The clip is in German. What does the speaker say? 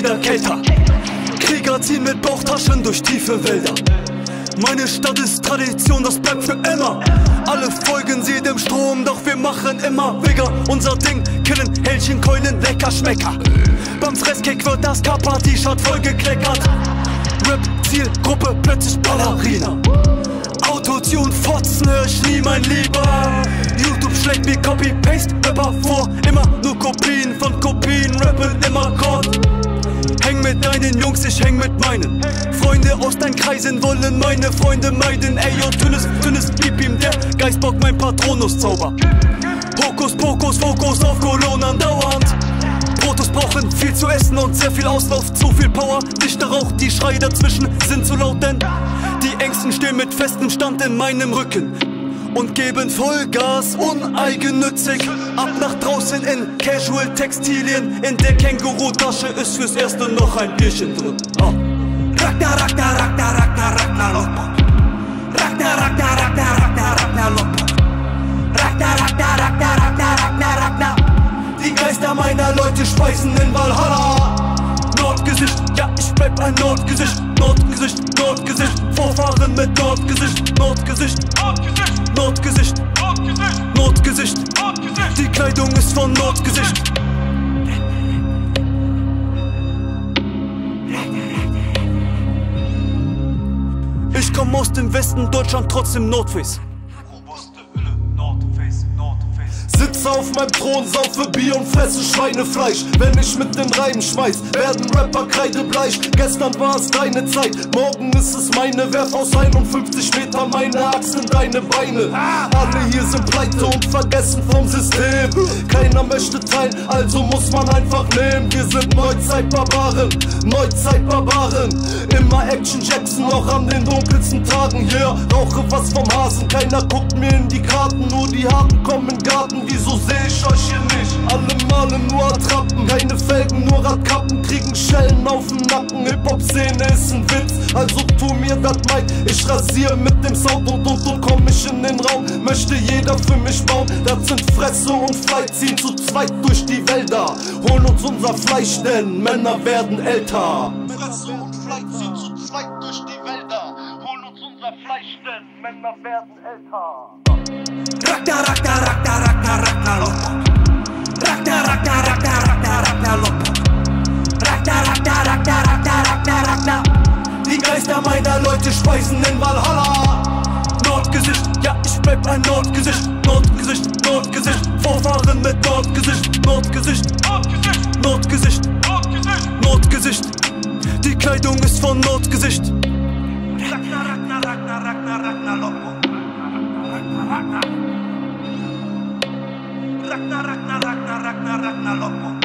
wieder kälter. Krieger ziehen mit Bauchtaschen durch tiefe Wälder. Meine Stadt ist Tradition, das bleibt für immer. Alle folgen sie dem Strom, doch wir machen immer Wigger. Unser Ding, killen, Hähnchen, Keulen, lecker Schmecker. Beim Fresscake wird das Kappa-T-Shirt voll gekleckert. Rap, Zielgruppe, plötzlich Ballerina. Autotune, Fotzen hör ich nie, mein Lieber. YouTube schlägt wie Copy-Paste, Rapper vor. Immer nur Kopien von Kopien, rappen immer Chord. Häng mit deinen Jungs, ich häng mit meinen. Freunde aus deinen Kreisen wollen meine Freunde meiden. Ey, yo, dünnes, gib ihm der Geistbock mein Patronus-Zauber. Hokus Pokus, Fokus auf Kolon andauernd. Protos brauchen viel zu essen und sehr viel Auslauf, zu viel Power. Dichter Rauch, die Schreie dazwischen sind zu laut, denn die Ängsten stehen mit festem Stand in meinem Rücken und geben Vollgas, uneigennützig. Ab nach draußen in Casual-Textilien. In der Känguru-Tasche ist fürs Erste noch ein Bierchen drin. Oh. Ragnar, Ragnar, Ragnar, Ragnar, Ragnar, Lockbock. Ragnar, Ragnar, Ragnar, Ragnar, Ragnar, Lockbock. Ragnar, Ragnar, Ragnar, Ragnar, Ragnar, Ragnar. Die Geister meiner Leute speisen in Valhalla. Nordgesicht, ja, ich bleib ein Nordgesicht. Nordgesicht, Nordgesicht. Vorfahren mit Nordgesicht. Nordgesicht, Nordgesicht. Nordgesicht, Nordgesicht. Nordgesicht, Nordgesicht. Die Kleidung ist von Nordgesicht. Ich komm aus dem Westen, Deutschland, trotzdem Nordface. Sitze auf meinem Thron, saufe Bier und fresse Schweinefleisch. Wenn ich mit den Reimen schmeiß, werden Rapper kreidebleich. Gestern war es deine Zeit, morgen ist es meine. Werf aus 51 Metern meine Axt in deine Beine. Alle hier sind pleite und vergessen vom System. Keiner möchte teilen, also muss man einfach nehmen. Wir sind Neuzeitbarbaren, Neuzeitbarbaren. Immer Action Jackson, auch an den dunkelsten Tagen. Yeah, rauche was vom Hasen, keiner guckt mir in die Karten. Nur die Harten kommen in den Garten. Wieso seh ich euch hier nicht? Alle malen nur Attrappen, keine Felgen, nur Radkappen, kriegen Schellen auf den Nacken. Hip-Hop-Szene ist ein Witz, also tu mir dat Mic. Ich rasiere mit dem Sound und komm ich in den Raum. Möchte jeder für mich bauen, das sind Fresse und Fleisch. Ziehen zu zweit durch die Wälder, holen uns unser Fleisch, denn Männer werden älter. Fresse und Fleisch ziehen zu zweit durch die Wälder, holen uns unser Fleisch, denn Männer werden älter. Ragnar, Ragnar, Ragnar, Ragnar, Ragnar, Lockbock. Ragnar, Ragnar, Ragnar, Ragnar, Ragnar, Lockbock. Ragnar, Ragnar, Ragnar, Ragnar, Ragnar, Ragnar. Die Geister meiner Leute speisen in Valhalla. Nordgesicht, ja, ich bleib ein Nordgesicht. Nordgesicht, Nordgesicht. Vorfahren mit Nordgesicht. Nordgesicht, Nordgesicht. Nordgesicht, Nordgesicht. Nordgesicht. Die Kleidung ist von Nordgesicht. Ragnar, Ragnar, Ragnar, Ragnar, Ragnar, Lockbock. Ragnar, Ragnar, Ragnar, Ragnar, Ragnar, Ragnar, Lockbock.